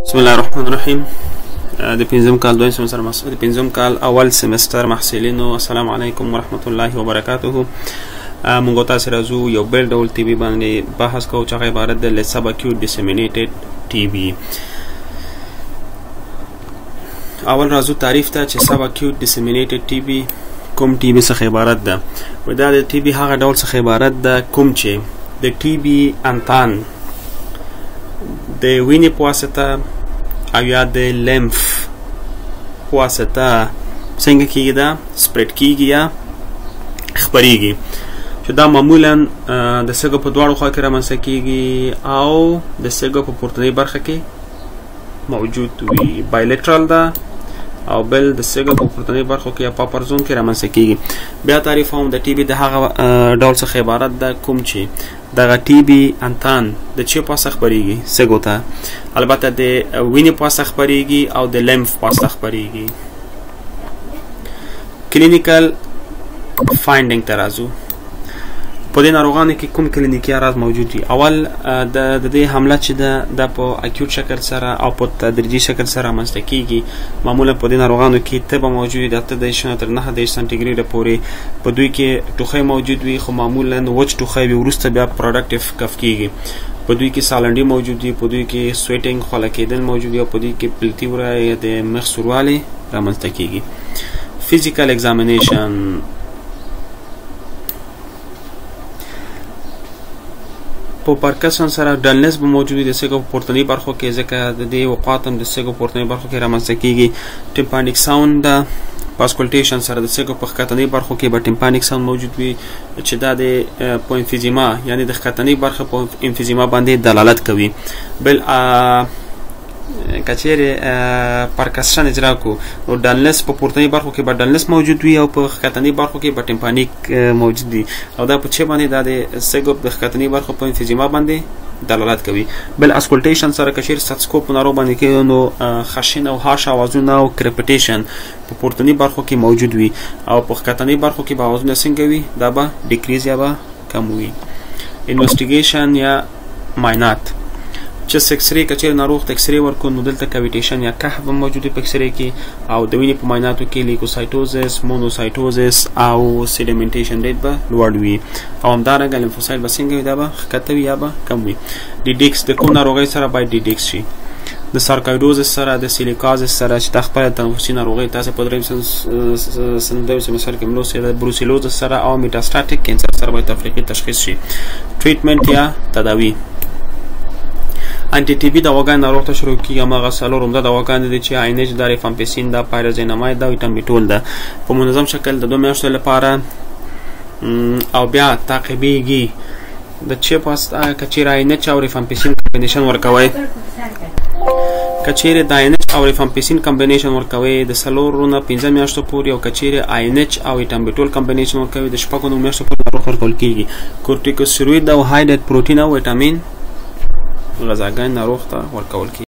بسم الله الرحمن الرحیم. د پنځم کال دویم سمستر د پنځم کال اول سمستر محصلینو السلام علیکم ورحمت الله وبرکاته. موږ تاسو راځو یو بل ډول ټي وي باندې بحث کوو چې هغه عبارت ده له سباکیوټ ډیسیمینیټډ ټي وي. اول راځو تعریف ته چې سباکیوټ ډیسیمینیټډ ټي وي کوم ټي وي څخه عبارت ده. دا د ټي وي هغه ډول څخه عبارت ده کوم چې د ټي وي انتان د وینې په واسطه او یا د لیمف په واسطه څنګه کیږي دا سپریډ کیږي یا خپریږي چې دا معمولا د سږو په دواړو خوا کې رامنځته کیږي او د سږو په پورتنۍ برخه کې موجود وي. بایلیټرال ده او بل د سږو په پورتنۍ برخو کې یا په اپر زون کې رامنځته کیږي. بیا تعریف هم د ټي بي د هغه ډول څخه عبارت ده کوم چې دغه ټي بي انتان د چی په واسطه خپریږي سږو ته، البته د وینې په واسطه خپریږي او د لیمف په واسطه خپریږي. کلینیکل فایندینګ ته راځو. په دې ناروغانو کې کوم کلینیکي اعراض موجود دي؟ اول د دې حمله چې ده په اکیوټ شکل سره او په تدریجي شکل سره رامنځته کیږي. معمولا په دې ناروغانو کې تبه موجود ده، 8 تر 9 سانتیګریډ پورې په دوی کې ټوخی موجود وي، خو معمولا وچ ټوخی وي وروسته بیا پروډکټیو کف کیږي. په دوی کې سالنډي موجود دي، په دوی کې سویټینګ خوله کېدل موجود وي او په دوی کې پلتي وره یا د مخ سوروالی رامنځته کیږي. فزیکل ایگزامینیشن په پارکسن سره ډلنس به موجود وي د سږو په پورتنۍ برخو کې، ځکه د دې اوقات هم د سږو په پورتنۍ برخو کې رامنځته کیږي. ټمپانیک ساوند ده په اسکولټیشن سره د سږو په ښکتنۍ برخو کې به ټمپانیک ساوند موجود وي چې دا د په انفیزیما یعنی د ښکتنۍ برخه په انفیزیما باندې دلالت کوي. بل کچېرې پارکسن اجرا کو او ډلنس په پورتنۍ برخو کې به ډلنس موجود وي او په ښکتنۍ برخو کې به ټمپانیک موجود وي او دا په چی باندې دا د سږو د ښکتنۍ برخو په انفیزیما باندې دلالت کوي. بل اسکولټیشن سره کچېرې ستسکوپ ناروغ باندې کې نو خشن او هاش اوازونه او کرپټیشن په پورتنۍ برخو کې موجود وي او په ښکتنۍ برخو کې به اوازونه څنګه وي؟ دا به ډیکریز یا به کم وي. انویسټیګیشن یا معاینات چست اکسرې کچېرې ناروغ ته اکسرې ورکړو نو دلته کاویټیشن یا کحف هم موجود وي په اکسرې کې او د وینې په معایناتو کې لیکوسایټوزس، مونوسایټوزس او سیډیمنټیشن ریټ به لوړ وي او همدارنګه لیمفوسایټ به څنګه وي؟ دا به ښکته وي یا به کم وي. ډیډیکس د کوم ناروغۍ سره باید ډیډیکس شي؟ د سارکایډوزس سره، د سیلیکازس سره چې د خپله تنفسي ناروغۍ تاسو په دریم سمستر کې ملوسې د بروسیلوزس سره او میټاستاتیک کینسر سره باید تفریقي تشخیص شي. ټریټمنټ یا تداوی انټي ټي بي دواګانې ناروغ ته شروع کېږي. هماغه څلور عمده دواګانې دي چې آینچ ده، ریفامپیسین ده، پایرازینامایډ ده او ویټامبیټول ده په منظم شکل د 2 میاشتو لپاره او بیا تعقیبېږي د چی په واسطه. کچېرې آینچ او ریفامپیسین کمبینیشن ورکوئ، کچېرې د آینچ او ریفامپیسین کمبینیشن ورکوئ د 4 نه 15 میاشتو پورې او کچېرې آینچ او ویټامبیټول کمبینیشن ورکوئ د 6 نه 9 میاشتو پورې ناروغ ورکول کېږي. کورټیکوسټیروید او های ډایټ پروټین او ویټامین غذاګانې ناروغ ته ورکول کېږي.